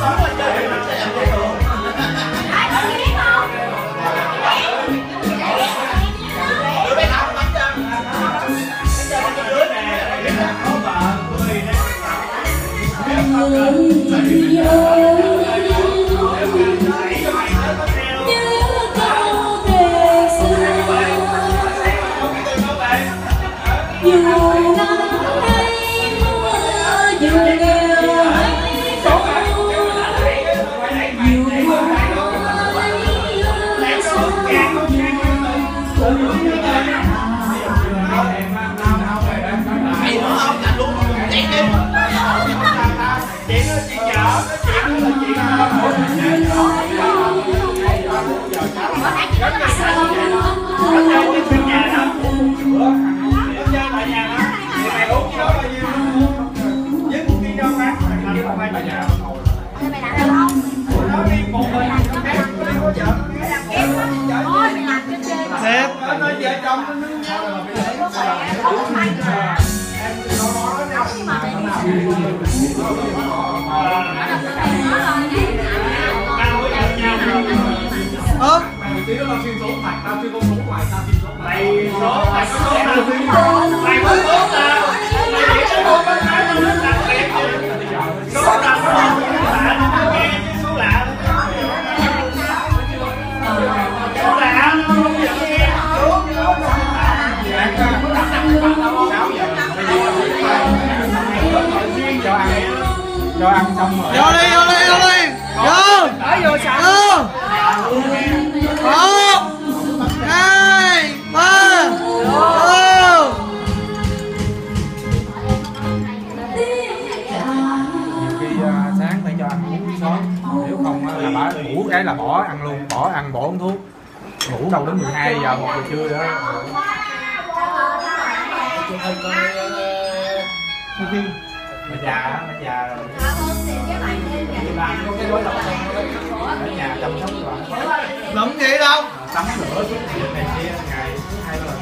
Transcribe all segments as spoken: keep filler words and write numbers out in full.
Cho ăn xong rồi. Vô đi, vô đi, vô đi. Vô. Ở vô sẵn. Vô. Một, hai, ba. Vô. Nhiều khi uh, sáng phải cho ăn uống sớm, nếu không uh, là bà ngủ cái là bỏ ăn luôn, bỏ ăn bỏ uống thuốc. Ngủ đâu đến mười hai giờ, một giờ trưa đó. Bà già á, bà già rồi. Bà có cái đối đầu ở nhà chăm sóc rồi. Lụm gì đâu? Tắm rửa chút chuyện này kia ngày hai lần.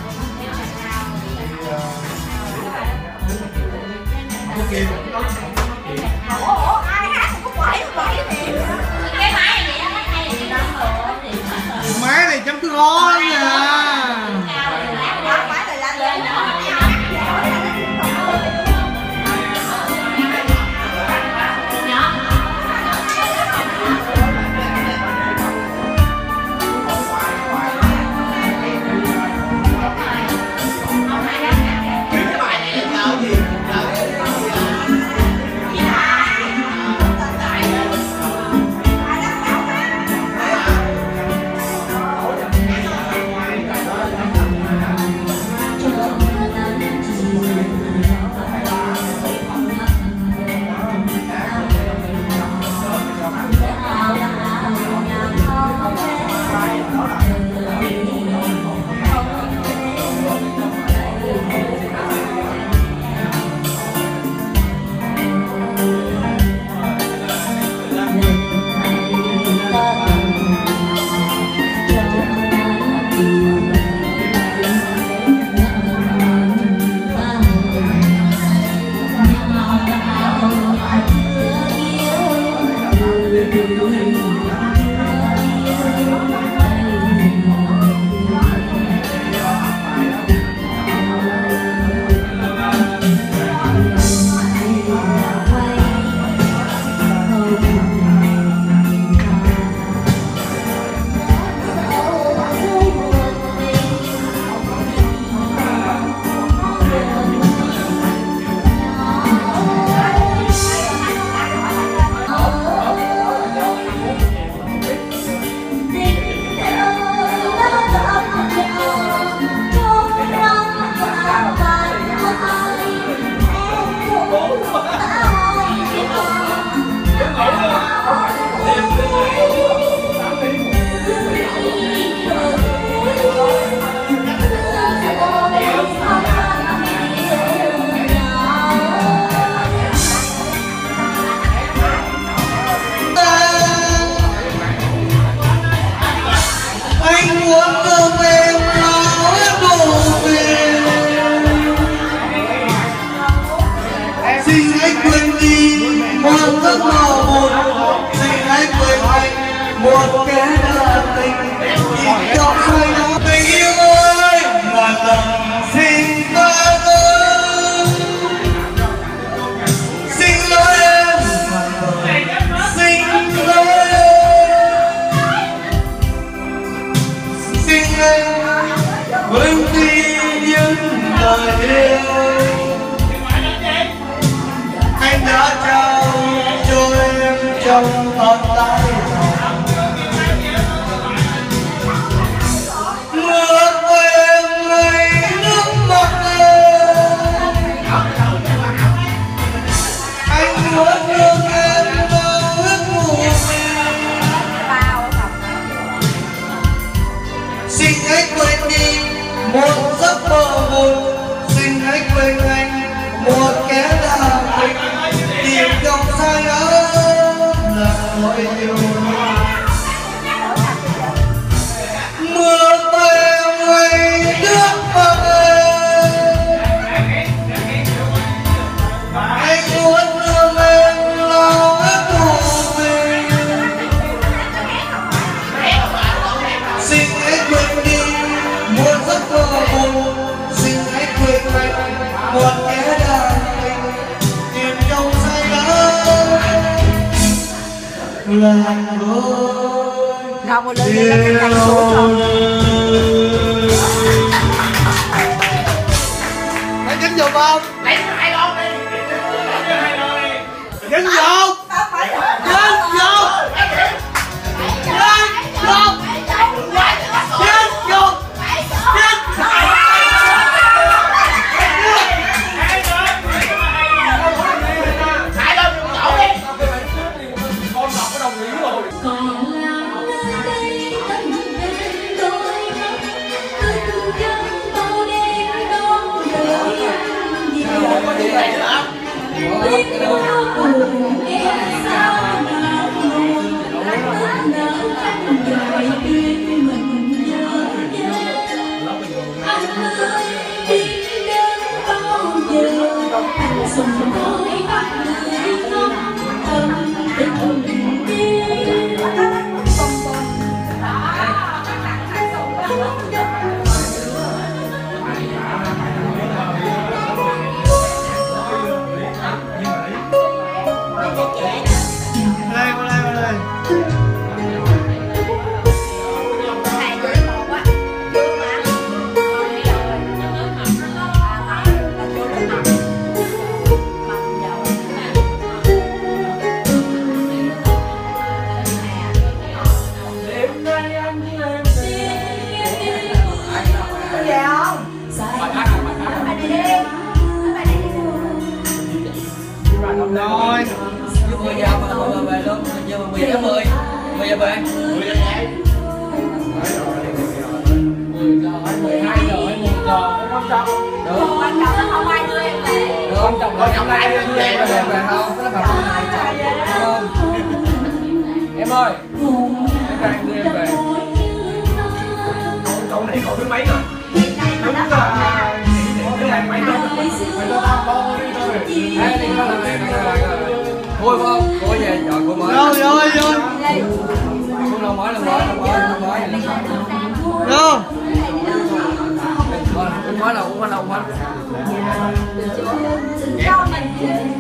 Cái kia cũng có chuyện. Ủa ủa ai hát cũng quẩy quẩy thì cái máy này á, máy này thì Máy này chấm khó lắm nha. Hãy subscribe cho kênh Ghiền Mì Gõ để không bỏ lỡ những video hấp dẫn. trong tận tay mưa quên ngày nước mắt anh muốn thương em bao ước mù xin hãy quên đi một giấc mơ buồn xin hãy quên anh một kẻ đã mình tìm trong sai đó là nỗi yêu mưa về ngày nước mắt anh muốn thương em lo ước mù mình xin hãy quên đi một giấc mơ buồn xin hãy quên anh một kẻ đã mình tìm trong say đắm là nỗi Rồi một lần nữa cái cành xuống rồi. Lấy dính vô không? Lấy hai lon đi. Dính vô! Dính vô! Dính vô! Dính vô! Rồi mười giờ mà về luôn, mười giờ mà mười giờ mười mười giờ về mười giờ mười hai giờ hay một giờ nó quan trọng được Quan trọng là không ai đưa em về. được quan trọng là hôm nay em đưa em về về không cái là không em ơi em đang đưa em về câu này câu thứ mấy rồi đúng là cái này mấy năm mày cho tao bo đi thôi ê đi coi là này vui không vui về rồi cô mới rồi rồi rồi cô đâu mới lần mới lần mới lần mới rồi mới là cũng mới là cũng mới Cho mình